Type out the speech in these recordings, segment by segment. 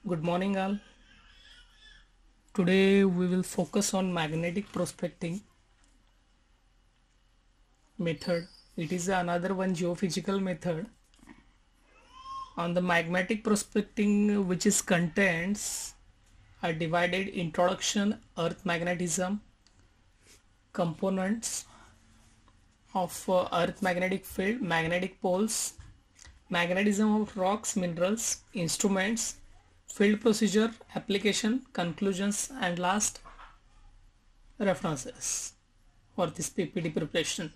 Good morning, all. Today we will focus on magnetic prospecting method. It is another one geophysical method on the magnetic prospecting, which is contents are divided: introduction, earth magnetism, components of earth magnetic field, magnetic poles, magnetism of rocks, minerals, instruments, field procedure, application, conclusions, and last references for this PPT preparation.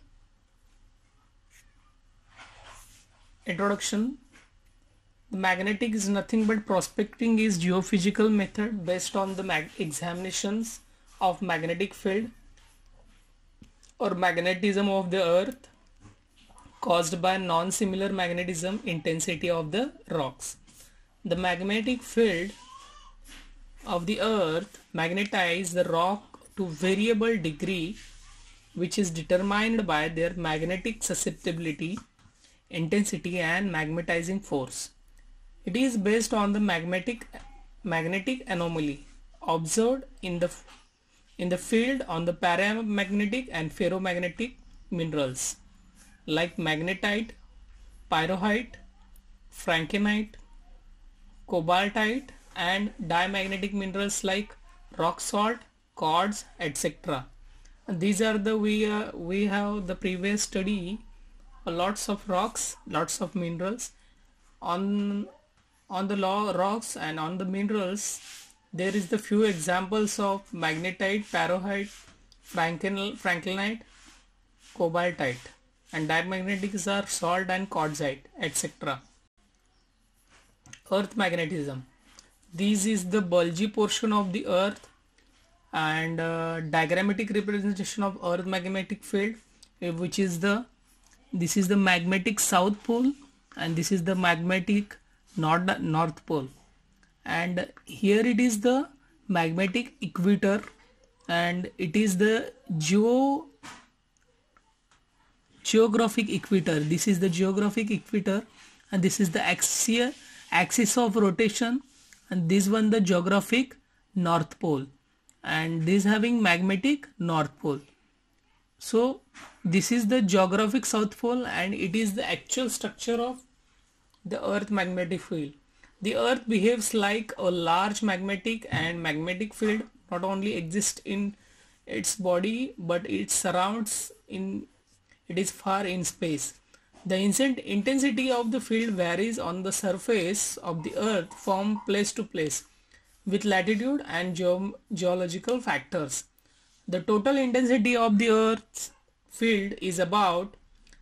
Introduction. The magnetic is nothing but prospecting is geophysical method based on the examinations of magnetic field or magnetism of the earth caused by non-similar magnetism intensity of the rocks. The magnetic field of the earth magnetize the rock to variable degree, which is determined by their magnetic susceptibility, intensity and magnetizing force. It is based on the magnetic anomaly observed in the field on the paramagnetic and ferromagnetic minerals like magnetite, pyrrhotite, frankenite, cobaltite, and diamagnetic minerals like rock salt, quartz, etc. These are the we have the previous study lots of rocks, lots of minerals on the rocks and on the minerals. There is the few examples of magnetite, pyrrhotite, frankenite, cobaltite, and diamagnetics are salt and quartzite, etc. Earth magnetism. This is the bulgy portion of the earth and diagrammatic representation of earth magnetic field, which is this is the magnetic south pole and this is the magnetic north pole, and here it is the magnetic equator and it is the geographic equator. This is the geographic equator and this is the axis of rotation, and this one the geographic north pole, and this having magnetic north pole. So this is the geographic south pole and it is the actual structure of the earth magnetic field. The earth behaves like a large magnetic and magnetic field not only exists in its body but it surrounds in it is far in space. The intensity of the field varies on the surface of the earth from place to place with latitude and geological factors. The total intensity of the earth's field is about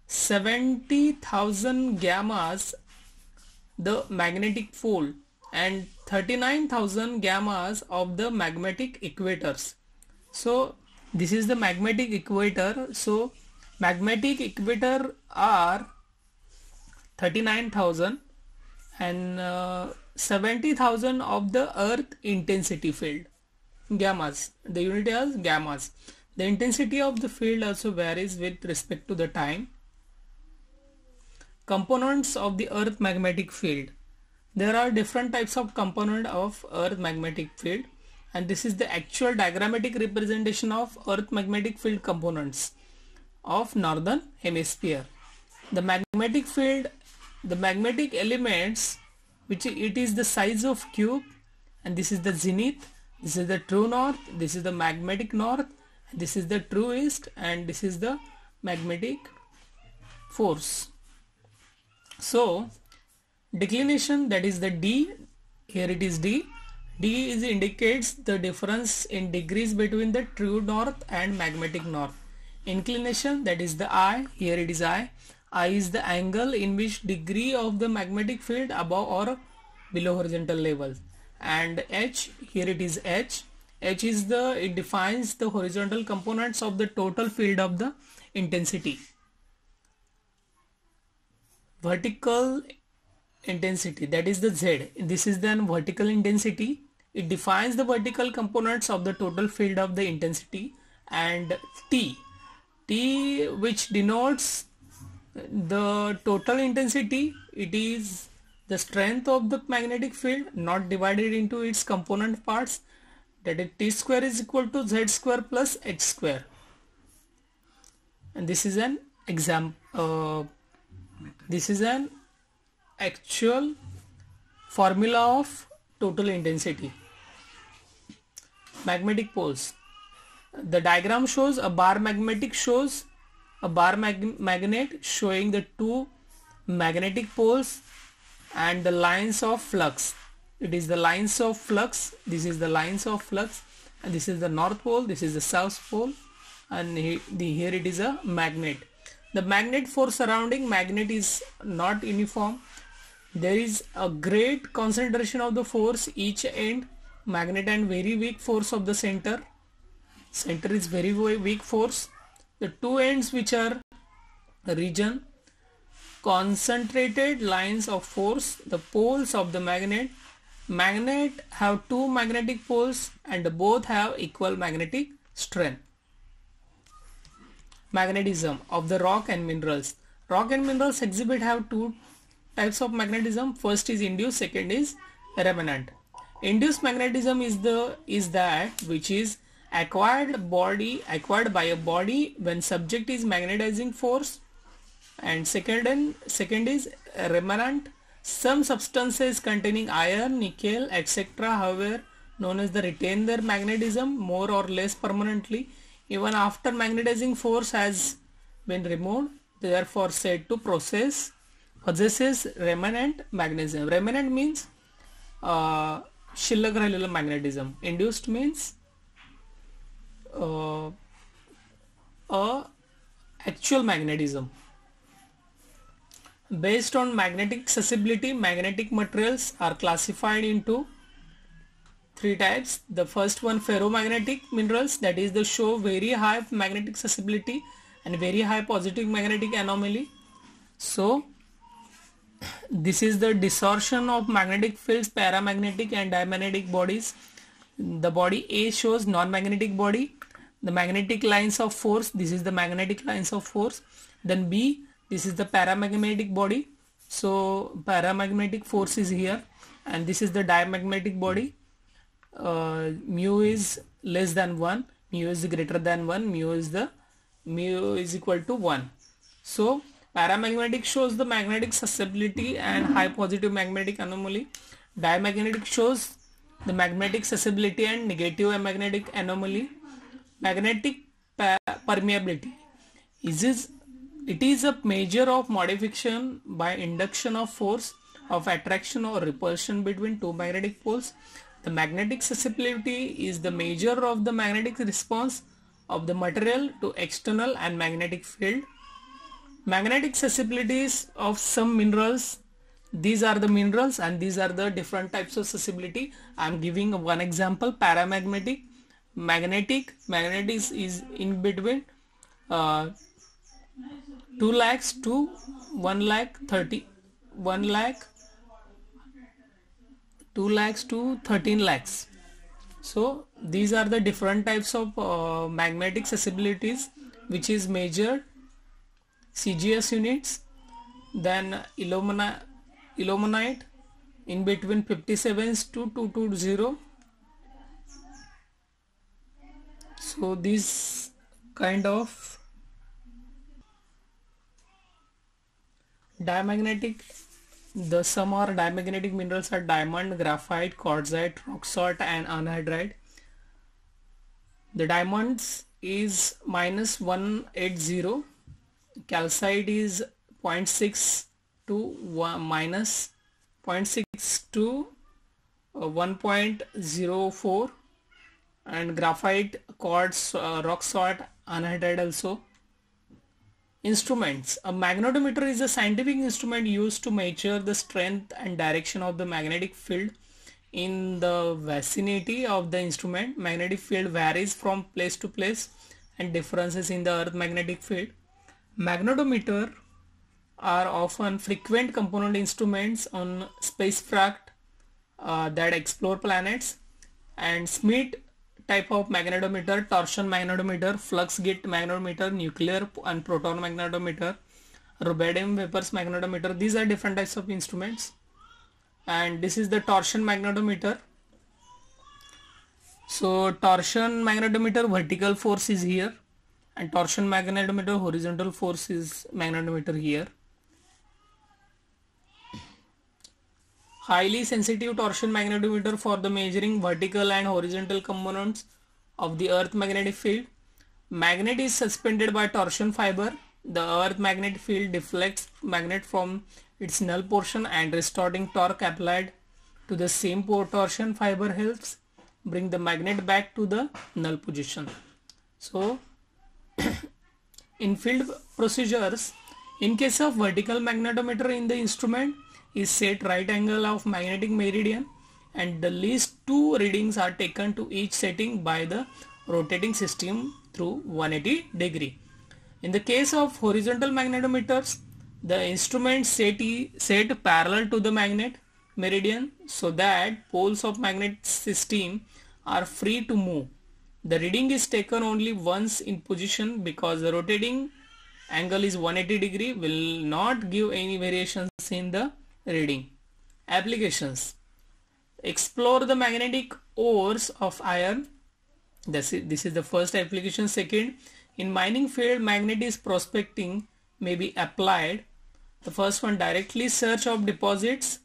70,000 gammas the magnetic pole and 39,000 gammas of the magnetic equators. So this is the magnetic equator. So magnetic equator are 39,000 and 70,000 of the earth intensity field, gammas. The unit is gammas. The intensity of the field also varies with respect to the time. Components of the earth magnetic field. There are different types of component of earth magnetic field, and this is the actual diagrammatic representation of earth magnetic field components of northern hemisphere. The magnetic field, the magnetic elements, which it is the size of cube, and this is the zenith, this is the true north, this is the magnetic north, this is the true east, and this is the magnetic force. So declination, that is the D, here it is D. D is indicates the difference in degrees between the true north and magnetic north. Inclination, that is the I, here it is I. I is the angle in which degree of the magnetic field above or below horizontal level, and H, here it is H. H is it defines the horizontal components of the total field of the intensity. Vertical intensity, that is the Z. This is then vertical intensity. It defines the vertical components of the total field of the intensity. And T, which denotes the total intensity, it is The strength of the magnetic field not divided into its component parts, that is T square is equal to Z square plus H square. And this is an this is an actual formula of total intensity. Magnetic poles. The diagram shows a bar magnet showing the two magnetic poles and the lines of flux. It is the lines of flux. This is the lines of flux, and this is the north pole, this is the south pole, and here it is a magnet. The magnet force surrounding magnet is not uniform. There is a great concentration of the force each end magnet and very weak force of the center. Center is very weak force. The two ends, which are region concentrated lines of force, the poles of the magnet. Magnet have two magnetic poles and both have equal magnetic strength. Magnetism of the rock and minerals. Rock and minerals exhibit have two types of magnetism. First is induced, second is remanent. Induced magnetism is that which is acquired by a body when subject is magnetizing force, and second is remanent. Some substances containing iron, nickel, etc., however, known as retain their magnetism more or less permanently even after magnetizing force has been removed. Therefore, said to possesses remanent magnetism. Remanent means शिल्लक राहिलेलं magnetism. Induced means actual magnetism. Based on magnetic susceptibility, magnetic materials are classified into three types. The first one, ferromagnetic minerals, that is, they show very high magnetic susceptibility and very high positive magnetic anomaly. So this is the distortion of magnetic fields, paramagnetic and diamagnetic bodies. The body A shows non-magnetic body. The magnetic lines of force, this is the magnetic lines of force. Then B, this is the paramagnetic body. So paramagnetic force is here, and this is the diamagnetic body. Mu is less than 1, mu is greater than 1, mu is equal to 1. So paramagnetic shows the magnetic susceptibility and high positive magnetic anomaly. Diamagnetic shows the magnetic susceptibility and negative magnetic anomaly. Magnetic permeability. It is a measure of modification by induction of force of attraction or repulsion between two magnetic poles. The magnetic susceptibility is the measure of the magnetic response of the material to external and magnetic field. Magnetic susceptibilities of some minerals. These are the minerals and these are the different types of susceptibility. I am giving one example. Paramagnetic. Magnetic is in between 2 lakhs to 1 lakh 30, 1 lakh, 2 lakhs to 13 lakhs. So these are the different types of magnetic susceptibilities which is measured CGS units. Then ilmenite in between 57 to 220. So this kind of diamagnetic, the some are diamagnetic minerals are diamond, graphite, quartzite, rock salt and anhydrite. The diamonds is -180, calcite is 0.6 to minus 0.6 to 1.04, and graphite, quartz, rock salt, anhydrite also. Instruments. A magnetometer is a scientific instrument used to measure the strength and direction of the magnetic field in the vicinity of the instrument. Magnetic field varies from place to place and differences in the earth magnetic field. Magnetometer are often frequent component instruments on spacecraft that explore planets. And Schmidt type of magnetometer, torsion magnetometer, flux gate magnetometer, nuclear and proton magnetometer, rubidium vapors magnetometer. These are different types of instruments. and this is the torsion magnetometer. So torsion magnetometer vertical force is here, and torsion magnetometer horizontal force is magnetometer here. Highly sensitive torsion magnetometer for the measuring vertical and horizontal components of the earth magnetic field. Magnet is suspended by torsion fiber. The earth magnetic field deflects magnet from its null portion, and restoring torque applied to the same torsion fiber helps bring the magnet back to the null position. So in field procedures, in case of vertical magnetometer in the instrument is set right angle of magnetic meridian, and the least 2 readings are taken to each setting by the rotating system through 180 degree. In the case of horizontal magnetometers, the instrument set parallel to the magnet meridian so that poles of magnet system are free to move. The reading is taken only once in position because the rotating angle is 180 degree, will not give any variations in the reading. Applications: explore the magnetic ores of iron. This is the first application. Second, in mining field, magnetic prospecting may be applied. The first one, directly search of deposits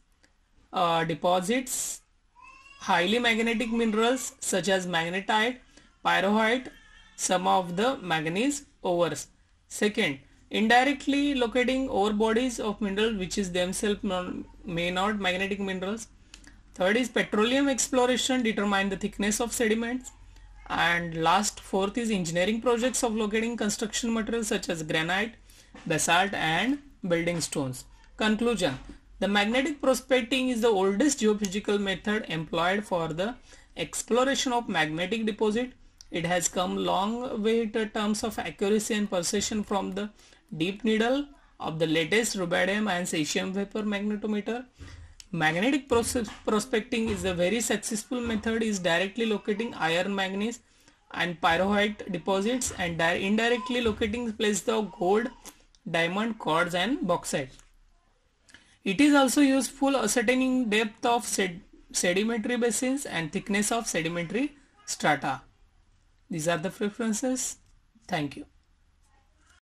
highly magnetic minerals such as magnetite, pyroxite, some of the manganese ores. Second, indirectly locating ore bodies of minerals which is themselves may not magnetic minerals. Third is petroleum exploration, determine the thickness of sediments. And last, fourth is engineering projects of locating construction materials such as granite, basalt and building stones. Conclusion: the magnetic prospecting is the oldest geophysical method employed for the exploration of magnetic deposit. It has come long way in terms of accuracy and precision from the deep needle of the latest rubidium and cesium vapor magnetometer. Magnetic prospecting is a very successful method, is directly locating iron, manganese and pyroxite deposits, and indirectly locating places of gold, diamond, quartz and bauxite. It is also useful ascertaining depth of sedimentary basins and thickness of sedimentary strata. These are the preferences. Thank you.